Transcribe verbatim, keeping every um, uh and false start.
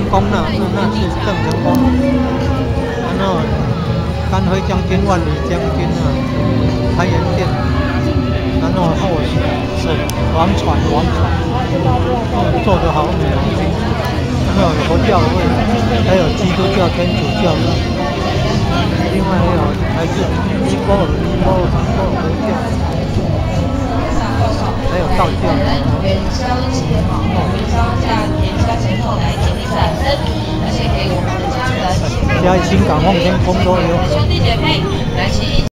宫呐，那那是郑成功。然后甘辉将军、万里将军啊，开元殿。然后后是王船，王船，哦，做得好美好清楚。然后有佛教的位置，还有基督教、天主教的，另外还有还是尼泊尔、尼泊尔、尼泊尔佛教，还有道教。元宵节哈，元宵假元宵前后来敬礼掌声，而且给我们的家人。嘉义新港奉天宫都有。兄弟姐妹来齐。